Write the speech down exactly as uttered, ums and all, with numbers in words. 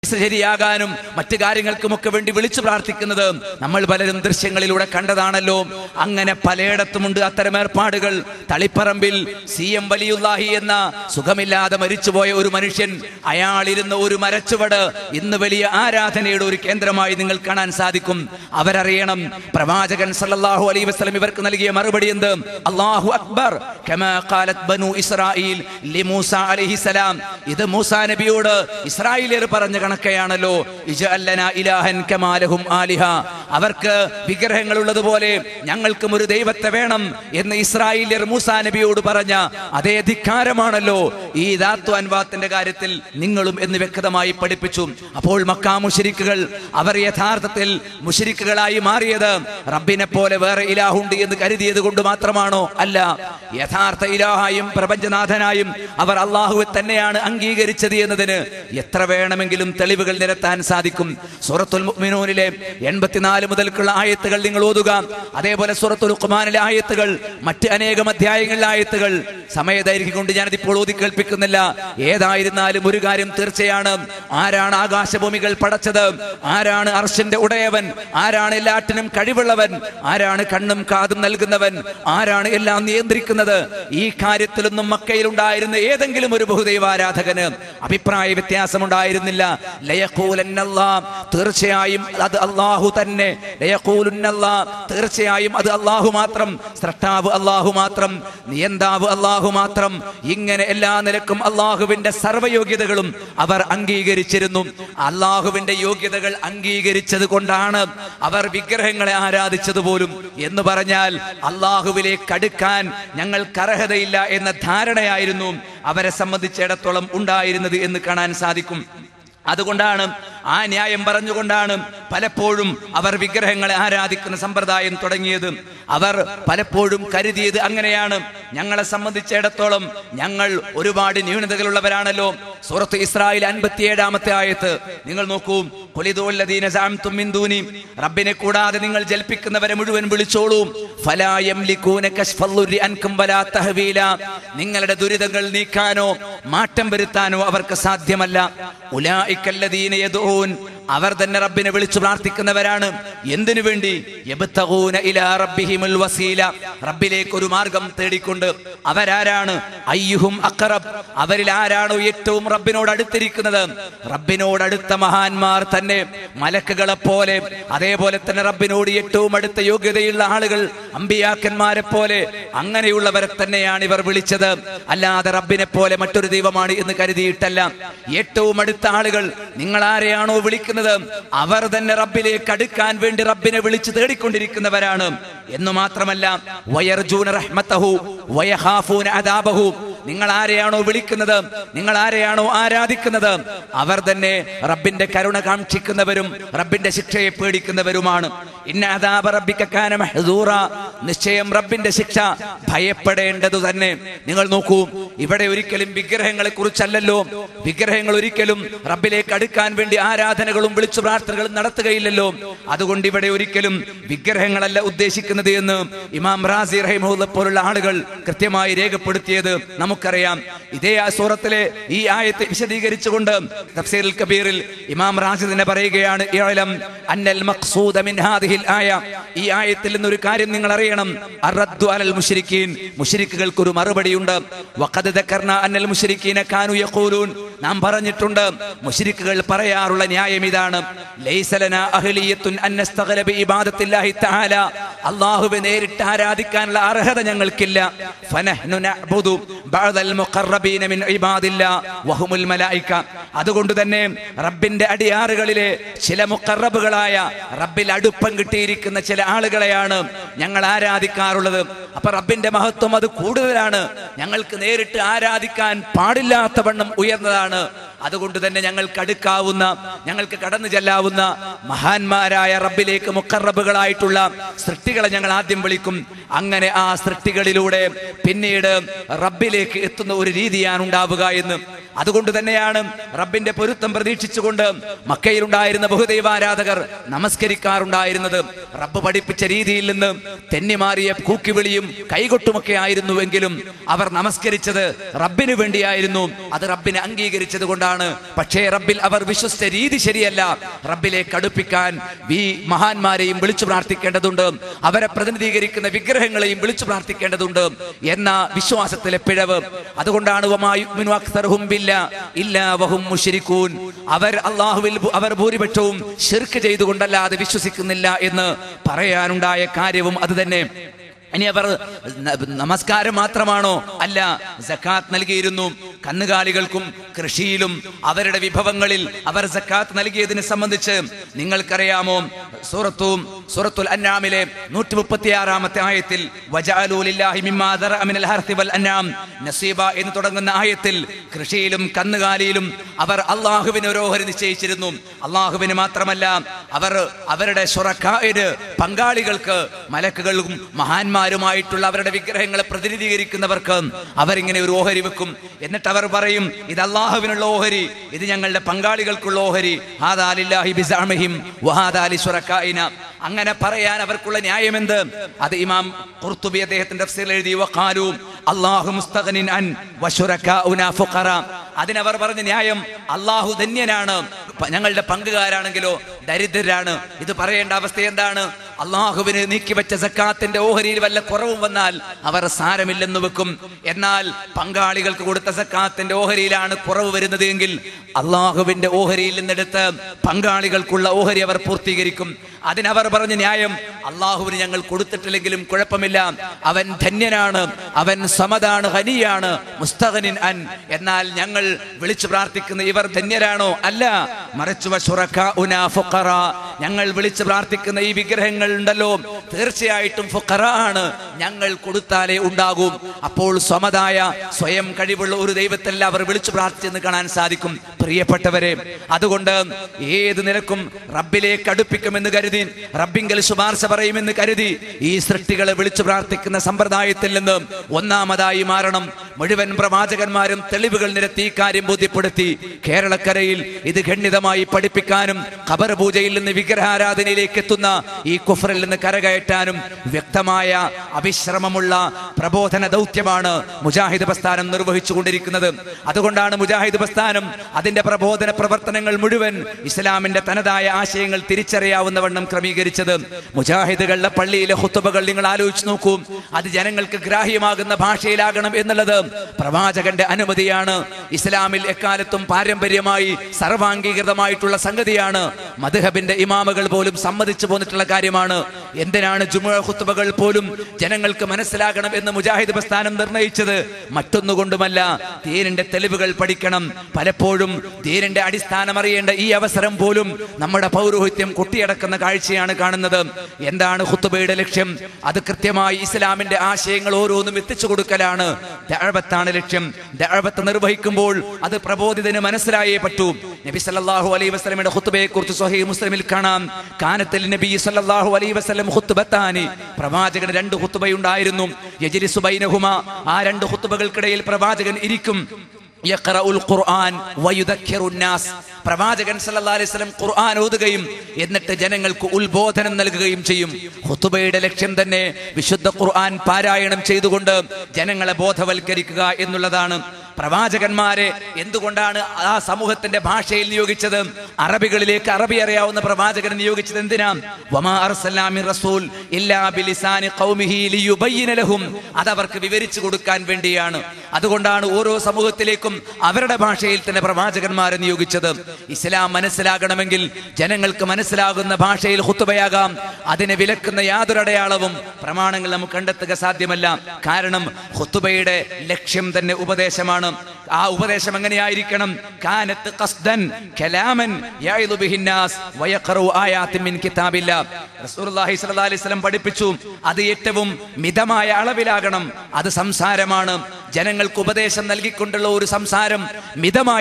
ശരിയാകാനും മറ്റു കാര്യങ്ങൾക്കുമൊക്കെ വേണ്ടി വിളിച്ചു പ്രാർത്ഥിക്കുന്നത് നമ്മൾ പലരും ദൃശ്യങ്ങളിലൂടെ കണ്ടതാണല്ലോ. അങ്ങനെ പലയിടത്തുമുണ്ട് അത്തരം ഏർപ്പാടുകൾ. തളിപ്പറമ്പിൽ സി എം വലിയുല്ലാഹി എന്ന സുഖമില്ലാതെ മരിച്ചുപോയ ഒരു മനുഷ്യൻ, അയാളിരുന്ന ഒരു മരച്ചുവട് ഇന്ന് വലിയ ആരാധനയുടെ ഒരു കേന്ദ്രമായി നിങ്ങൾ കാണാൻ സാധിക്കും. അവരറിയണം, പ്രവാചകൻ സല്ലല്ലാഹു അലൈഹി വസല്ലം ഇവർക്ക് നൽകിയ മറുപടി എന്ത്? അല്ലാഹു അക്ബർ കമാ ഖാലത് ബനു ഇസ്രായീൽ ലിമൂസ അലൈഹിസ്സലാം. ഇത് മൂസാ നബിയോട് ഇസ്രായേലിയർ പറഞ്ഞ കണക്കെയാണല്ലോ. ഇജഅല്ലനാ ഇലാഹൻ കമാ ലഹും ആലിഹ. അവർക്ക് വിഗ്രഹങ്ങൾ ഉള്ളതുപോലെ ഞങ്ങൾക്കും ഒരു ദൈവത്തെ വേണം എന്ന് ഇസ്രായേലിയർ മൂസാ നബിയോട് പറഞ്ഞ അതേ ധിക്കാരമാണല്ലോ ഈ ദാത്തു അൻവാത്തിന്റെ കാര്യത്തിൽ നിങ്ങളും എന്ന് വ്യക്തമായി പഠിപ്പിച്ചു. അപ്പോൾ മക്കാ മുശ്രിക്കുകൾ അവർ യഥാർത്ഥത്തിൽ മുശ്രിക്കുകളായി മാറിയത് റബ്ബിനെ പോലെ വേറെ ഇലാഹുണ്ട് എന്ന് കരുതിയത് കൊണ്ട് മാത്രമാണോ? അല്ല. യഥാർത്ഥ ഇലാഹായും പ്രപഞ്ചനാഥനായും അവർ അള്ളാഹുവെ തന്നെയാണ് അംഗീകരിച്ചത് എന്നതിന് എത്ര വേണമെങ്കിലും തെളിവുകൾ നിരത്താൻ സാധിക്കും. സൂറത്തുൽ മുഅ്മിനൂനിലെ എൺപത്തിനാല് മുതൽക്കുള്ള ആയത്തുകൾ നിങ്ങൾ ഓതുക. അതേപോലെ സൂറത്തുൽ ലുഖ്മാനിലെ ആയത്തുകൾ, മറ്റ് അനേകം അധ്യായങ്ങളിലെ ആയത്തുകൾ. സമയദൈർഘ്യം കൊണ്ട് ഞാനത് ഇപ്പോൾ ഓതി കേൾപ്പിക്കുന്നില്ല. ഏതായിരുന്നാലും ഒരു കാര്യം തീർച്ചയാണ്, ആരാണ് ആകാശഭൂമികൾ പടച്ചത്? ആരാണ് അർശിന്റെ ഉടയവൻ? ആരാണ് എല്ലാറ്റിനും കഴിവുള്ളവൻ? ആരാണ് കണ്ണും കാതും നൽകുന്നവൻ? ആരാണ് എല്ലാം നിയന്ത്രിക്കുന്നത്? ഈ കാര്യത്തിലൊന്നും മക്കയിലുണ്ടായിരുന്ന ഏതെങ്കിലും ഒരു ബഹുദൈവാരാധകന് അഭിപ്രായ വ്യത്യാസമുണ്ടായിരുന്നില്ല. തീർച്ചയായും അത് അള്ളാഹു തന്നെ. തീർച്ചയായും അത് അള്ളാഹു മാത്രം. സ്രഷ്ടാവ് അള്ളാഹു മാത്രം, നിയന്താവ് അള്ളാഹു മാത്രം. ഇങ്ങനെ എല്ലാ നിലക്കും അള്ളാഹുവിന്റെ സർവ്വയോഗ്യതകളും അവർ അംഗീകരിച്ചിരുന്നു. അള്ളാഹുവിന്റെ യോഗ്യതകൾ അംഗീകരിച്ചത് കൊണ്ടാണ് അവർ വിഗ്രഹങ്ങളെ ആരാധിച്ചത് പോലും. എന്ന് പറഞ്ഞാൽ അള്ളാഹുവിലേക്ക് അടുക്കാൻ ഞങ്ങൾക്ക് അർഹതയില്ല എന്ന ധാരണയായിരുന്നു അവരെ സംബന്ധിച്ചിടത്തോളം ഉണ്ടായിരുന്നത് എന്ന് കാണാൻ സാധിക്കും. അതുകൊണ്ടാണ്, ആ ന്യായം പറഞ്ഞുകൊണ്ടാണ് പലപ്പോഴും അവർ വിഗ്രഹങ്ങളെ ആരാധിക്കുന്ന സമ്പ്രദായം തുടങ്ങിയത്. അവർ പലപ്പോഴും കരുതിയത് അങ്ങനെയാണ്, ഞങ്ങളെ സംബന്ധിച്ചിടത്തോളം ഞങ്ങൾ ഒരുപാട് ന്യൂനതകളുള്ളവരാണല്ലോ. സൂറത്ത് ഇസ്രായേൽ അൻപത്തിയേഴാമത്തെ ആയത്ത് നിങ്ങൾ നോക്കൂ. ഖുലിദുല്ലദീന സഅംതും മിൻ ദൂനി. റബ്ബിനെ കൂടാതെ നിങ്ങൾ ജൽപ്പിക്കുന്നവരെ മുഴുവൻ വിളിച്ചോളൂ. ഫലാ യംലികൂന കശ്ഫല്ലുരി അൻകും വലാ തഹ്വീല. നിങ്ങളുടെ ദുരിതങ്ങൾ നീക്കാനോ മാറ്റം വരുത്താനോ അവർക്ക് സാധ്യമല്ല. ഉലൈകല്ലദീന യദഊൻ. അവർ തന്നെ റബ്ബിനെ വിളിച്ചു പ്രാർത്ഥിക്കുന്നവരാണ്. എന്തിനു വേണ്ടി? യബ്തഗൂന ഇലാ റബ്ബിഹിമുൽ വസീല. റബ്ബിലേക്ക് ഒരു മാർഗം തേടിക്കൊണ്ട്. അവരാരാണ്? അയ്യുഹും അഖറബ്. അവരിൽ ആരാണോ ഏറ്റവും റബ്ബിനോട് അടുത്തിരിക്കുന്നത്? റബ്ബിനോട് അടുത്ത മഹാന്മാർ തന്നെ, മലക്കുകളെ പോലെ. അതേപോലെ തന്നെ റബ്ബിനോട് ഏറ്റവും അടുത്ത യോഗ്യതയുള്ള ആളുകൾ, അമ്പിയാക്കന്മാരെ പോലെ. അങ്ങനെയുള്ളവരെ തന്നെയാണ് ഇവർ വിളിച്ചത്. അല്ലാതെ റബ്ബിനെ പോലെ മറ്റൊരു ദൈവമാണ് എന്ന് കരുതിയിട്ടല്ല. ഏറ്റവും അടുത്ത ആളുകൾ, നിങ്ങൾ ആരെയാണോ വിളിക്കുന്നത് അവർ തന്നെ റബ്ബിലേക്ക് അടുക്കാൻ വേണ്ടി റബ്ബിനെ വിളിച്ച് തേടിക്കൊണ്ടിരിക്കുന്നവരാണ് എന്ന് മാത്രമല്ല, വയർജൂന റഹ്മതഹു വയഖാഫൂന അദാബഹു. നിങ്ങൾ ആരെയാണോ വിളിക്കുന്നത്, നിങ്ങൾ ആരെയാണോ ആരാധിക്കുന്നത്, അവർ തന്നെ റബ്ബിന്റെ കരുണ കാക്ഷിക്കുന്നവരും റബ്ബിന്റെ ശിക്ഷയെ പേടിക്കുന്നവരുമാണ്. ഇന്ന അദാബ റബ്ബിക കാന മഹ്ദൂറ. നിശ്ചയം റബ്ബിന്റെ ശിക്ഷ ഭയപ്പെടേണ്ടതു തന്നെ. നിങ്ങൾ നോക്കൂ, ഇവിടെ ഒരിക്കലും വിഗ്രഹങ്ങളെ കുറിച്ചല്ലല്ലോ. വിഗ്രഹങ്ങൾ ഒരിക്കലും റബ്ബിലേക്ക് അടുക്കാൻ വേണ്ടി ആരാധനകളും വിളിച്ചു പ്രാർത്ഥനകളും നടത്തുകയില്ലല്ലോ. അതുകൊണ്ട് ഇവിടെ ഒരിക്കലും വിഗ്രഹങ്ങളല്ല ഉദ്ദേശിക്കുന്നത് എന്ന് ഇമാം റാസി റഹിമഹുല്ലാ പോലുള്ള ആളുകൾ കൃത്യമായി രേഖപ്പെടുത്തിയത് നമുക്കറിയാം. ഇതേ ആ സൂറത്തിലെ ഈ ആയത്തെ വിശദീകരിച്ചുകൊണ്ട് തഫ്സീറുൽ കബീറിൽ ഇമാം റാസി തന്നെ പറയുകയാണ്, ഇഅലം അന്നൽ മഖ്സൂദ മിൻ ഹാദിഹിൽ ആയ. ഈ ആയത്തിൽ നിന്നൊരു കാര്യം നിങ്ങൾ അറിയണം. അർറദ്ദു അലൽ മുശ്രിക്കീൻ. മുശ്രിക്കുകൾക്ക് ഒരു മറുപടിയുണ്ട്. വഖദ് ദക്കർനാ അന്നൽ മുശ്രിക്കീന കാനൂ യഖൂലൂൻ. നാം പറഞ്ഞിട്ടുണ്ട്, മുശ്രിക്കുകൾ പറയാറുള്ള ന്യായം ഇതാണ്, ലൈസ ലനാ അഹ്ലിയത്തുൻ അൻ നസ്തഗ്ല ബി ഇബാദത്തില്ലാഹി തആല. അല്ലാഹുവെ നേരിട്ട് ആരാധിക്കാനുള്ള അർഹത ഞങ്ങൾക്കില്ല. ഫനഹ്നു നഅ്ബുദു ബഅദൽ മുഖറബീന മിൻ ഇബാദില്ലാ വഹുമുൽ മലായിക. അതുകൊണ്ട് തന്നെ റബ്ബിന്റെ അടിയാറുകളിലെ ചില മുഖറബുകളായ, റബ്ബിൽ അടുപ്പം കിട്ടിയിരിക്കുന്ന ചില ആളുകളെയാണ് ഞങ്ങൾ ആരാധിക്കാറുള്ളത്. അപ്പൊ റബ്ബിന്റെ മഹത്വം അത് കൂടുതലാണ്. ഞങ്ങൾക്ക് നേരിട്ട് ആരാധിക്കാൻ പാടില്ലാത്ത വണ്ണം ഉയർന്നതാണ്. അതുകൊണ്ട് തന്നെ ഞങ്ങൾക്ക് അടുക്കാവുന്ന, ഞങ്ങൾക്ക് കടന്നു ചെല്ലാവുന്ന മഹാന്മാരായ റബ്ബിലേക്ക് മുഖറബുകളായിട്ടുള്ള സൃഷ്ടികളെ ഞങ്ങൾ ആദ്യം വിളിക്കും. അങ്ങനെ ആ സൃഷ്ടികളിലൂടെ പിന്നീട് റബ്ബിലേക്ക് എത്തുന്ന ഒരു രീതിയാണ് ഉണ്ടാവുക എന്ന്. അതുകൊണ്ട് തന്നെയാണ് റബ്ബിന്റെ പൊരുത്തം പ്രതീക്ഷിച്ചുകൊണ്ട് മക്കയിലുണ്ടായിരുന്ന ബഹുദൈവാരാധകർ നമസ്കരിക്കാറുണ്ടായിരുന്നത്. റബ്ബ് പഠിപ്പിച്ച രീതിയിൽ നിന്ന് തെന്നിമാറിയ കൂക്കിവിളിയും കൈകൊട്ടുമൊക്കെ ആയിരുന്നുവെങ്കിലും അവർ നമസ്കരിച്ചത് റബ്ബിന് വേണ്ടിയായിരുന്നു. അത് റബ്ബിനെ അംഗീകരിച്ചത് കൊണ്ടാണ്. ആളുകളാണ്. പക്ഷേ റബ്ബിൽ അവർ വിശ്വസിച്ച രീതി ശരിയല്ല. റബ്ബിലേക്ക് അടുപ്പിക്കാൻ ഈ മഹാന്മാരെയും വിളിച്ചു പ്രാർത്ഥിക്കേണ്ടതുണ്ട്, അവരെ പ്രതിനിധീകരിക്കുന്ന വിഗ്രഹങ്ങളെയും വിളിച്ചു പ്രാർത്ഥിക്കേണ്ടതുണ്ട് എന്ന വിശ്വാസത്തിലെ പിഴവ്. അതുകൊണ്ടാണ് വമാ യുഅ്മിനു അക്സറുഹും ബില്ലാഹി ഇല്ലാ വഹും മുശ്രികൂൻ, അവർ അല്ലാഹുവിൽ അവർ ഭൂരിപക്ഷവും ശിർക്ക് ചെയ്തുകൊണ്ടല്ലാതെ വിശ്വസിക്കുന്നില്ല എന്ന് പറയാനുണ്ടായ കാര്യവും അത് തന്നെ. ഇനി അവർ നമസ്കാരം മാത്രമാണോ? അല്ല, സക്കാത്ത് നൽകിയിരുന്നു. കന്നുകാലികൾക്കും കൃഷിയിലും അവരുടെ വിഭവങ്ങളിൽ അവർ സക്കാത്ത് നൽകിയതിനെ സംബന്ധിച്ച് നിങ്ങൾക്കറിയാമോ? സൂറത്തും സൂറത്തുൽ അൻആമിലെ നൂറ്റി മുപ്പത്തിയാറാമത്തെ ആയത്തിൽ വജഅലൂ ലില്ലാഹി മിമ്മാ ദറഅ മിനൽ ഹർസി വൽ അൻആം നസീബ എന്ന് തുടങ്ങുന്ന ആയത്തിൽ കൃഷിയിലും കന്നുകാലിയിലും അവർ അല്ലാഹുവിന് ഒരു ഓഹരി നിശ്ചയിച്ചിരുന്നു. അല്ലാഹുവിന് മാത്രമല്ല, അവർ അവരുടെ ശുറക്കാഇന് പങ്കാളികൾക്ക് മലക്കുകളും മഹാന്മാരുമായിട്ടുള്ള അവരുടെ വിഗ്രഹങ്ങളെ പ്രതിനിധീകരിക്കുന്നവർക്ക് അവരിങ്ങനെ ഒരു ഓഹരി വെക്കും. എന്നിട്ട് അവർ പറയും, ഇത് അല്ലാഹുവിനുള്ള ഓഹരി, ഇത് ഞങ്ങളുടെ പങ്കാളികൾക്കുള്ള ഓഹരി. ഹാദാ ലില്ലാഹി ബിസഅമിഹിം വഹാദാ ലിശുറക്കാഇന. അങ്ങനെ പറയാൻ അവർക്കുള്ള ന്യായം എന്ത്? അത് ഇമാം ഖുർത്തുബി അദ്ദേഹത്തിന്റെ തഫ്സീറിൽ എഴുതി, വഖാലു അല്ലാഹു മുസ്തഗ്നിൻ അൻ വശുറക്കാഉനാ ഫുഖറാ. അതിനവർ പറഞ്ഞ ന്യായം, അല്ലാഹു ധന്യനാണ്, ഞങ്ങളുടെ പങ്കുകാരാണെങ്കിലോ ദരിദ്രരാണ്. ഇത് പറയേണ്ട അവസ്ഥ എന്താണ്? അള്ളാഹുവിന് നീക്കിവെച്ച സക്കാത്തിന്റെ ഓഹരിയിൽ വല്ല കുറവും വന്നാൽ അവർ സാരമില്ലെന്ന് വെക്കും. എന്നാൽ പങ്കാളികൾക്ക് കൊടുത്ത സക്കാത്തിന്റെ ഓഹരിയിലാണ് കുറവ് വരുന്നത് എങ്കിൽ അള്ളാഹുവിന്റെ ഓഹരിയിൽ നിന്നെടുത്ത് പങ്കാളികൾക്കുള്ള ഓഹരി അവർ പൂർത്തീകരിക്കും. അതിനവർ പറഞ്ഞ ന്യായം, അള്ളാഹുവിന് ഞങ്ങൾ കൊടുത്തിട്ടില്ലെങ്കിലും കുഴപ്പമില്ല, അവൻ ധന്യനാണ്, അവൻ സമദാണ്, ഖനിയാണ്, മുസ്തഗ്നിൻ അൻ. എന്നാൽ ഞങ്ങൾ വിളിച്ചു പ്രാർത്ഥിക്കുന്ന ഇവർ ധന്യരാണോ? അല്ല, മറിച്ച് വശുറക്കാഉനാ ഫുഖറാ, ഞങ്ങൾ വിളിച്ചു പ്രാർത്ഥിക്കുന്ന ഈ വിഗ്രഹങ്ങൾ ഉണ്ടല്ലോ തീർച്ചയായിട്ടും ഫുഖറാ ആണ്, ഞങ്ങൾ കൊടുത്താലേ ഉണ്ടാകും. അപ്പോൾ സമദായ സ്വയം കഴിവുള്ള ഒരു ദൈവത്തല്ല അവർ വിളിച്ചു പ്രാർത്ഥിച്ചെന്ന് കാണാൻ സാധിക്കും. പ്രിയപ്പെട്ടവരെ, അതുകൊണ്ട് ഏത് നിലക്കും റബ്ബിലേക്ക് അടുപ്പിക്കുമെന്ന് കരുതി, റബ്ബിങ്കൽ ശുപാർശ പറയുമെന്ന് കരുതി ഈ സൃഷ്ടികളെ വിളിച്ചു പ്രാർത്ഥിക്കുന്ന സമ്പ്രദായത്തിൽ നിന്ന് ഒന്നാമതായി മാറണം. മുഴുവൻ പ്രവാചകന്മാരും തെളിവുകൾ നിരത്തി കാര്യം ബോധ്യപ്പെടുത്തി. കേരളക്കരയിൽ ഇത് ഖണ്ഡിതമായി പഠിപ്പിക്കാനും ഖബർ പൂജയിൽ നിന്ന് വിഗ്രഹാരാധനയിലേക്ക് എത്തുന്ന ഈ കുഫറിൽ നിന്ന് കരകയറ്റാനും വ്യക്തമായ അവിശ്രമമുള്ള പ്രബോധന ദൗത്യമാണ് മുജാഹിദ് പ്രസ്ഥാനം നിർവഹിച്ചു കൊണ്ടിരിക്കുന്നത്. അതുകൊണ്ടാണ് മുജാഹിദ് പ്രസ്ഥാനം അതിന്റെ പ്രബോധന പ്രവർത്തനങ്ങൾ മുഴുവൻ ഇസ്ലാമിന്റെ തനതായ ആശയങ്ങൾ തിരിച്ചറിയാവുന്നവണ്ണം ക്രമീകരിച്ചത്. മുജാഹിദുകളുടെ പള്ളിയിലെ ഖുതുബകൾ നിങ്ങൾ ആലോചിച്ച് നോക്കൂ. അത് ജനങ്ങൾക്ക് ഗ്രാഹ്യമാകുന്ന ഭാഷയിലാകണം എന്നുള്ളത് പ്രവാചകന്റെ അനുമതിയാണ്. ഇസ്ലാമിൽ എക്കാലത്തും പാരമ്പര്യമായി സർവാംഗീകൃതമായിട്ടുള്ള സംഗതിയാണ്. മദ്ഹബിന്റെ ഇമാമുകൾ പോലും സമ്മതിച്ചു പോന്നിട്ടുള്ള കാര്യമാണ്. എന്തിനാണ് ജുമുഅ ഖുതുബകൾ പോലും ജനങ്ങൾക്ക് മനസ്സിലാകണം എന്ന് മുജാഹിദ് പ്രസ്ഥാനം നിർണയിച്ചത്? മറ്റൊന്നുകൊണ്ടുമല്ല, ദീനിന്റെ തെളിവുകൾ പഠിക്കണം. പലപ്പോഴും ദീനിന്റെ അടിസ്ഥാനം അറിയേണ്ട ഈ അവസരം പോലും നമ്മുടെ പൗരോഹിത്യം കൊട്ടിയടക്കുന്ന കാഴ്ചയാണ് കാണുന്നത്. എന്താണ് ഖുതുബയുടെ ലക്ഷ്യം? അത് കൃത്യമായി ഇസ്ലാമിന്റെ ആശയങ്ങൾ ഓരോന്നും എത്തിച്ചു കൊടുക്കലാണ്. ദഅവത്താണ് ലക്ഷ്യം. ദഅവത്ത് നിർവഹിക്കുമ്പോൾ അത് പ്രബോധിതന് മനസ്സിലായേ പറ്റൂ. നബി സല്ലല്ലാഹു അലൈഹി വസല്ലമയുടെ ഖുതുബയെ കുറിച്ച് സ്വഹീഹ് മുസ്ലിമിൽ കാണാം, കാനത്തിൽ നബി സല്ലല്ലാഹു അലൈഹി വസല്ലം ഖുതുബത്താനി, പ്രവാചകന് രണ്ട് ഖുതുബയുണ്ടായിരുന്നു. യജ്ലിസു ബൈനഹുമാ, ആ രണ്ട് ഖുതുബകൾക്കിടയിൽ പ്രവാചകൻ ഇരിക്കും. യഖറഉൽ ഖുർആൻ വയുദക്കിറുൻ നാസ്, പ്രവാചകൻ സല്ലല്ലാഹു അലൈഹി വസല്ലം ഖുർആൻ ഓതുകയും എന്നിട്ട് ജനങ്ങൾക്ക് ഉത്ബോധനം നൽകുകയും ചെയ്യും. ഖുതുബയുടെ ലക്ഷ്യം തന്നെ വിശുദ്ധ ഖുർആൻ പാരായണം ചെയ്തുകൊണ്ട് ജനങ്ങളെ ബോധവൽക്കരിക്കുക എന്നുള്ളതാണ്. പ്രവാചകന്മാരെ എന്തുകൊണ്ടാണ് ആ സമൂഹത്തിന്റെ ഭാഷയിൽ നിയോഗിച്ചത്? അറബികളിലേക്ക് അറബി അറിയാവുന്ന പ്രവാചകനെ നിയോഗിച്ചത് എന്തിനാ? വമാ അർസൽനാ മിർ റസൂൽ ഇല്ലാ ബിലിസാനി ഖൗമിഹി ലിയുബയ്യിന ലഹും, അതവർക്ക് വിവരിച്ചു കൊടുക്കാൻ വേണ്ടിയാണ്. അതുകൊണ്ടാണ് ഓരോ സമൂഹത്തിലേക്കും അവരുടെ ഭാഷയിൽ തന്നെ പ്രവാചകന്മാരെ നിയോഗിച്ചത്. ഇസ്ലാം മനസ്സിലാകണമെങ്കിൽ ജനങ്ങൾക്ക് മനസ്സിലാകുന്ന ഭാഷയിൽ ഖുതുബയാകാം. അതിനെ വിലക്കുന്ന യാതൊരു അടയാളവും പ്രമാണങ്ങൾ നമുക്ക് കണ്ടെത്തുക സാധ്യമല്ല. കാരണം ഖുതുബയുടെ ലക്ഷ്യം തന്നെ ഉപദേശമാണ്. ആ ഉപദേശം എങ്ങനെയായിരിക്കണം? കാനത്ത് ഖസ്ദൻ കലാമൻ യഅ്ദു ബിഹിൻ നാസ് വയഖറു ആയാതിൻ മിൻ കിതാബില്ലാഹ്. റസൂലുള്ളാഹി സ്വല്ലല്ലാഹു അലൈഹി വസല്ലം പഠിപ്പിച്ചു, അത് ഏറ്റവും മിതമായ അളവിലാകണം. അത് സംസാരമാണ്. ജനങ്ങൾക്ക് ഉപദേശം നൽകിക്കൊണ്ടുള്ള ഒരു സംസാരം മിതമായ